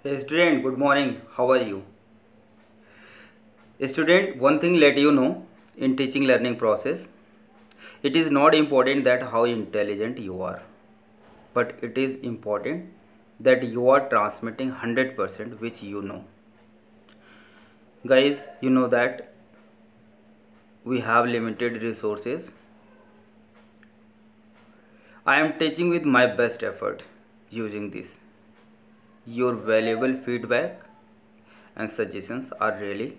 Hey student, good morning. How are you? Student, one thing let you know in teaching learning process, it is not important that how intelligent you are, but it is important that you are transmitting 100% which you know. Guys, you know that we have limited resources. I am teaching with my best effort using this. Your valuable feedback and suggestions are really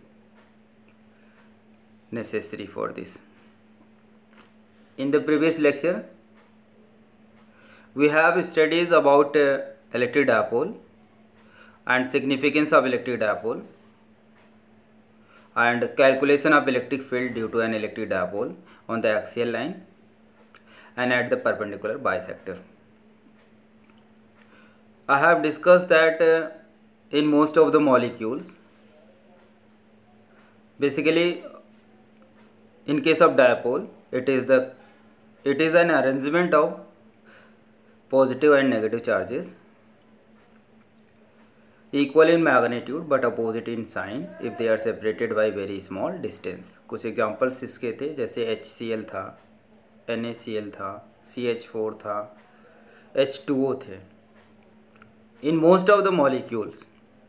necessary for this. In the previous lecture, we have studies about electric dipole and significance of electric dipole and calculation of electric field due to an electric dipole on the axial line and at the perpendicular bisector. I have discussed that in most of the molecules, basically in case of dipole, it is an arrangement of positive and negative charges equal in magnitude but opposite in sign if they are separated by very small distance. कुछ examples इसके थे, जैसे HCl था, NaCl था, CH4 था, H2O थे. In most of the molecules,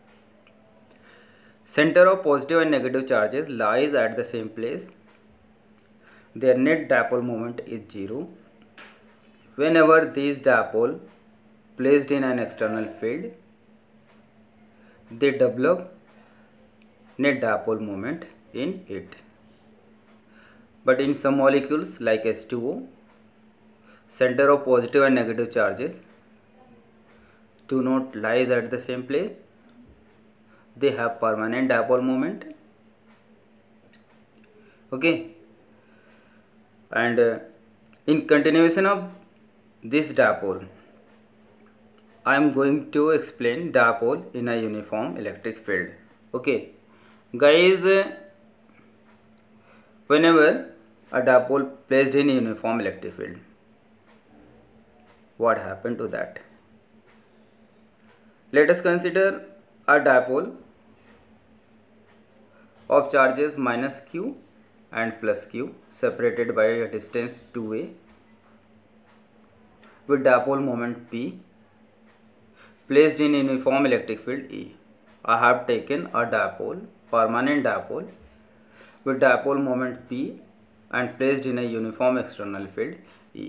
center of positive and negative charges lies at the same place. Their net dipole moment is 0. Whenever these dipole placed in an external field, they develop net dipole moment in it. But in some molecules like H2O, center of positive and negative charges do not lies at the same place. They have permanent dipole moment. Okay. And in continuation of this dipole, I am going to explain dipole in a uniform electric field. Okay, guys, whenever a dipole placed in a uniform electric field, what happened to that? Let us consider a dipole of charges minus q and plus q separated by a distance 2a with dipole moment p placed in uniform electric field E. I have taken a dipole, permanent dipole with dipole moment P and placed in a uniform external field E.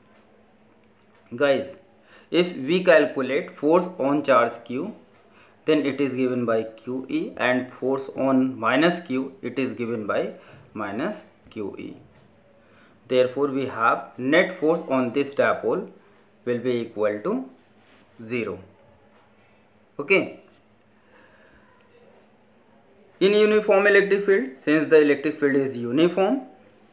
Guys, if we calculate force on charge Q, then it is given by QE, and force on minus Q, it is given by minus QE. Therefore, we have net force on this dipole will be equal to 0. Okay. In uniform electric field, since the electric field is uniform,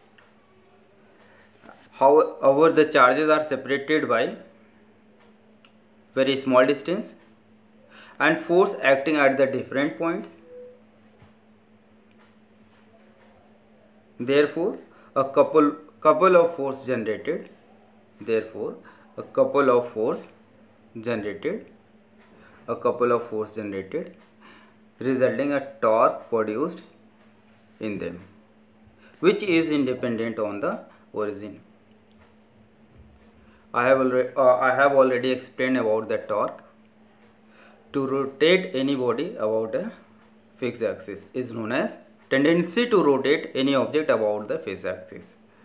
however the charges are separated by very small distance and force acting at the different points. Therefore, a couple of force generated. Therefore, a couple of force generated, resulting a torque produced in them, which is independent on the origin. I have already explained about the torque. To rotate any body about a fixed axis is known as tendency to rotate any object about the fixed axis.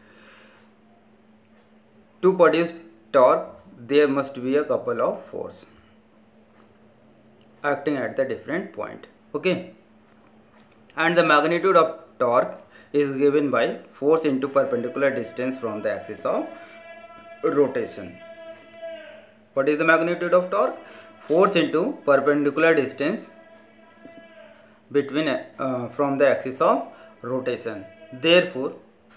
To produce torque, there must be a couple of force acting at the different point. Okay, and the magnitude of torque is given by force into perpendicular distance from the axis of rotation. What is the magnitude of torque? Force into perpendicular distance between from the axis of rotation. Therefore,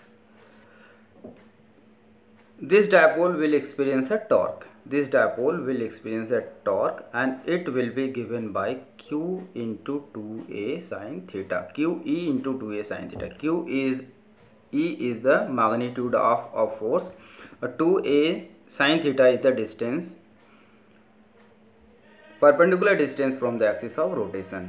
this dipole will experience a torque. This dipole will experience a torque and it will be given by Q into 2a sin theta. QE into 2a sin theta. E is the magnitude of force. 2a sin theta is the distance perpendicular distance from the axis of rotation.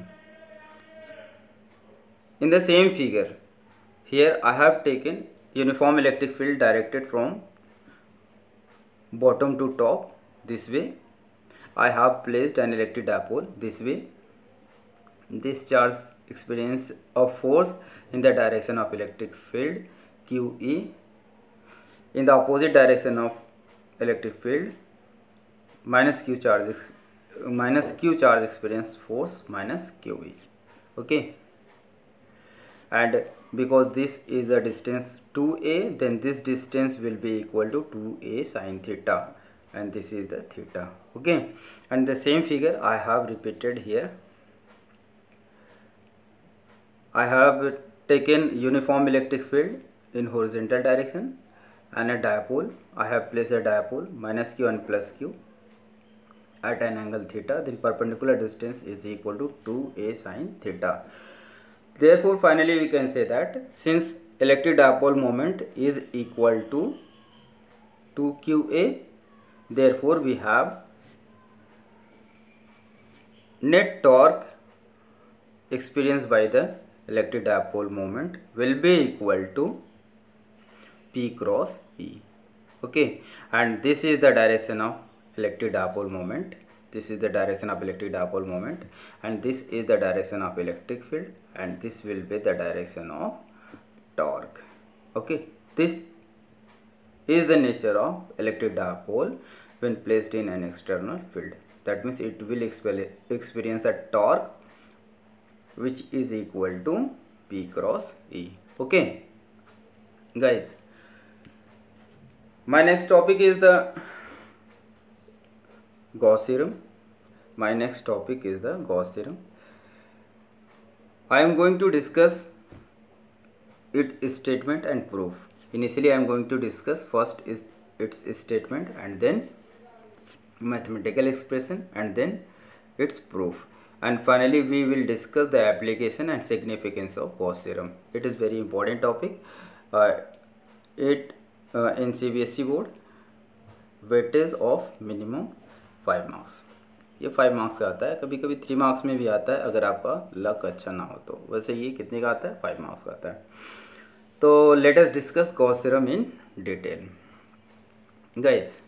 In the same figure, here I have taken uniform electric field directed from bottom to top this way. I have placed an electric dipole this way. This charge experience a force in the direction of electric field QE. In the opposite direction of electric field, minus Q charge experience force minus QE. Okay, and because this is a distance 2a, then this distance will be equal to 2a sin theta, and this is the theta. Okay, and the same figure I have repeated here. I have taken uniform electric field in horizontal direction and a dipole. I have placed a dipole minus Q and plus Q at an angle theta. The perpendicular distance is equal to 2a sin theta. Therefore, finally we can say that since electric dipole moment is equal to 2qa, therefore we have net torque experienced by the electric dipole moment will be equal to P cross E. Okay, and this is the direction of electric dipole moment. This is the direction of electric dipole moment, and this is the direction of electric field, and this will be the direction of torque. Okay, this is the nature of electric dipole when placed in an external field. That means it will experience a torque which is equal to P cross E. Okay, guys, my next topic is the Gauss theorem. I am going to discuss its statement and proof. Initially, I am going to discuss first is its statement, and then mathematical expression, and then its proof, and finally we will discuss the application and significance of Gauss theorem. It is very important topic. In CBSE board, weightage of minimum 5 marks. ये 5 marks का आता है, कभी कभी 3 marks में भी आता है अगर आपका लक अच्छा ना हो तो। वैसे ये कितने का आता है? 5 मार्क्स का आता है। तो let us discuss Gauss theorem in detail. Guys,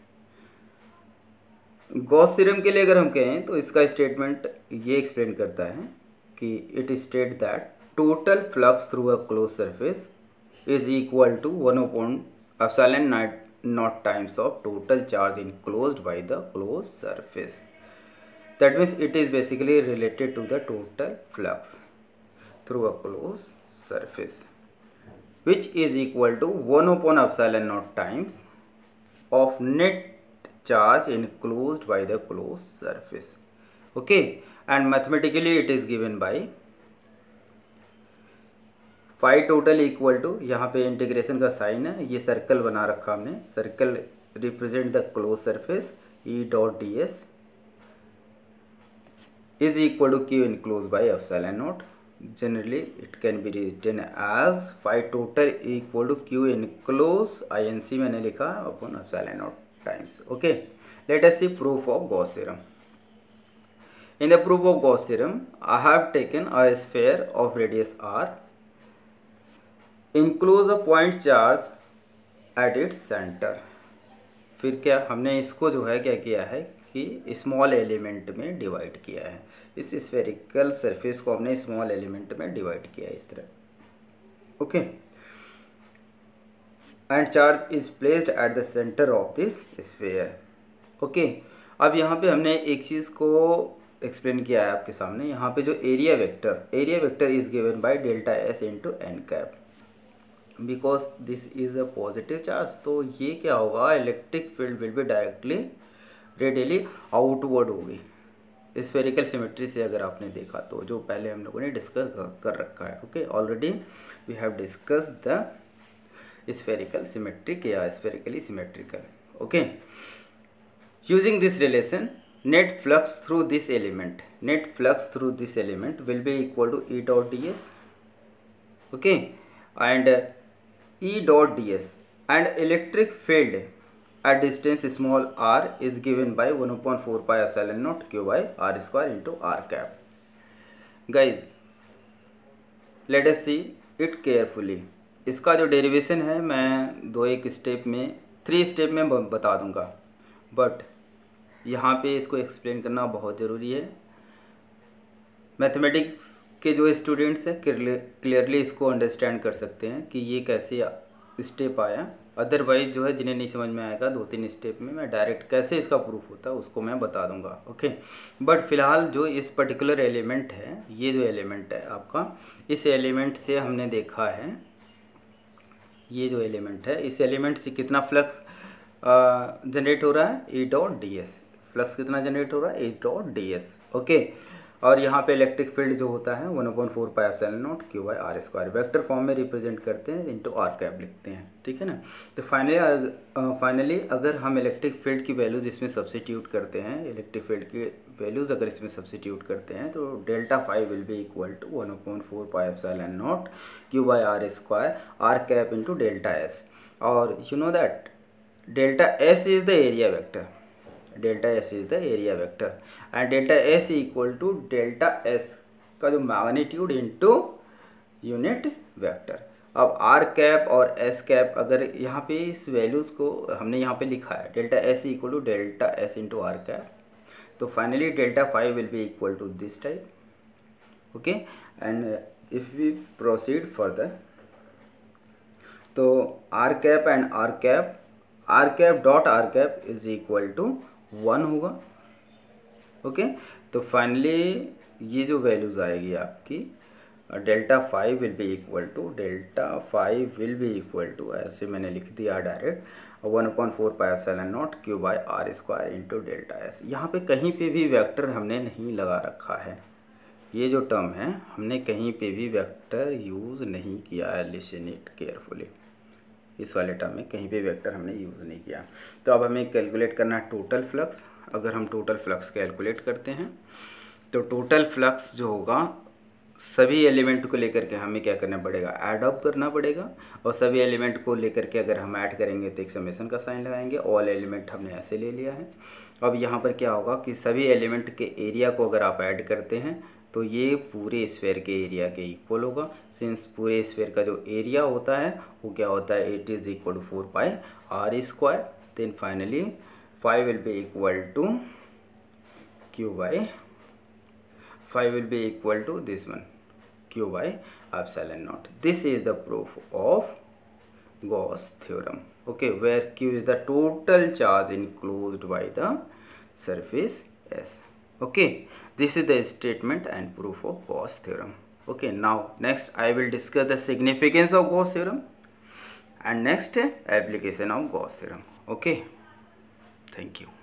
Gauss theorem के लिए अगर हम कहें तो इसका स्टेटमेंट ये एक्सप्लेन करता है कि it state that total flux through a close surface is equal to 1/epsilon naught times of total charge enclosed by the closed surface. That means it is basically related to the total flux through a closed surface, which is equal to 1/epsilon naught times of net charge enclosed by the closed surface. Okay, and mathematically it is given by phi total equal to, यहाँ पे integration का sign है, ये circle बना रखा हमने, circle represent the close surface, E dot d s is equal to q enclose by epsilon naught. Generally it can be written as phi total equal to q enclose inc मैंने लिखा upon epsilon naught times. Okay, let us see proof of Gauss theorem. In the proof of Gauss theorem, I have taken a sphere of radius r, enclose a point charge at its center. फिर क्या हमने इसको जो है क्या किया है कि स्मॉल एलिमेंट में डिवाइड किया है, इस स्फेरिकल सरफेस को हमने स्मॉल एलिमेंट में डिवाइड किया है इस तरह. Okay, and charge is placed at the centre of this sphere. Okay, अब यहाँ पे हमने एक चीज़ को एक्सप्लेन किया है आपके सामने. यहाँ पे जो area vector is given by delta s into n cap, because this is a positive charge. तो ये क्या होगा, electric field will be directly radially outward होगी. स्फेरिकल सिमेट्री से अगर आपने देखा तो, जो पहले हम लोगों ने डिस्कस कर रखा है. Okay, already we have discuss the spherical symmetric या spherically symmetrical. Okay, using this relation, net flux through this element will be equal to E dot d s. Okay, and E dot ds, and electric field at distance small r is given by 1/4 pi epsilon naught q by r square into r cap. Guys, let us see it carefully. इसका जो derivation है मैं 3 step में बता दूंगा, but यहाँ पे इसको एक्सप्लेन करना बहुत ज़रूरी है. मैथमेटिक्स के जो स्टूडेंट्स हैं क्लियरली इसको अंडरस्टैंड कर सकते हैं कि ये कैसे स्टेप आया. अदरवाइज जो है जिन्हें नहीं समझ में आएगा 2-3 स्टेप में मैं डायरेक्ट कैसे इसका प्रूफ होता है उसको मैं बता दूंगा. ओके, बट फिलहाल जो इस पर्टिकुलर एलिमेंट है, ये जो एलिमेंट है आपका, इस एलिमेंट से हमने देखा है, ये जो एलिमेंट है इस एलिमेंट से कितना फ्लक्स जनरेट हो रहा है, E dot d s. Flux कितना जनरेट हो रहा है, E dot d s. Okay, और यहाँ पे इलेक्ट्रिक फील्ड जो होता है 1/4 pi epsilon naught q by r square vector form में रिप्रेजेंट करते हैं, इनटू आर कैप लिखते हैं. ठीक है ना. तो फाइनली अगर हम इलेक्ट्रिक फील्ड की वैल्यूज इसमें सब्सिट्यूट करते हैं, इलेक्ट्रिक फील्ड की वैल्यूज अगर इसमें सब्सिट्यूट करते हैं तो delta phi will be equal to 1/4 pi epsilon naught q by r square r cap into delta s. और you know that delta s is the area vector. Delta s is the area vector and delta s equal to delta s का जो magnitude into unit vector. अब r cap और s cap अगर यहाँ पे इस values को हमने यहाँ पे लिखा है delta s equal to delta s into r cap, तो finally delta five will be equal to this type. Okay, and if we proceed further तो r cap and r cap dot r cap is equal to 1 होगा. Okay, तो finally ये जो values आएगी आपकी delta five will be equal to ऐसे मैंने लिख दिया direct 1/4 pi epsilon naught q by r square into delta s. यहाँ पे कहीं पे भी वेक्टर हमने नहीं लगा रखा है. ये जो टर्म है हमने कहीं पे भी वेक्टर यूज़ नहीं किया है. Listen it carefully. इस वाले टर्म में कहीं पे वेक्टर हमने यूज़ नहीं किया. तो अब हमें कैलकुलेट करना है टोटल फ्लक्स. अगर हम टोटल फ्लक्स कैलकुलेट करते हैं तो टोटल फ्लक्स जो होगा सभी एलिमेंट को लेकर के हमें क्या करना पड़ेगा, ऐड अप करना पड़ेगा. और सभी एलिमेंट को लेकर के अगर हम ऐड करेंगे तो एक समेशन का साइन लगाएंगे. ऑल एलिमेंट हमने ऐसे ले लिया है. अब यहाँ पर क्या होगा कि सभी एलिमेंट के एरिया को अगर आप ऐड करते हैं तो ये पूरे स्फीयर के एरिया के इक्वल होगा. सिंस पूरे स्फीयर का जो एरिया होता है वो क्या होता है, it is equal to 4 pi r square. Then finally 5 will be equal to q by 5 will be equal to this one q by epsilon naught. This is the proof of Gauss theorem. Okay, where q is the total charge enclosed by the surface S. Okay, this is the statement and proof of Gauss theorem. Okay, now next I will discuss the significance of Gauss theorem and next application of Gauss theorem. Okay, thank you.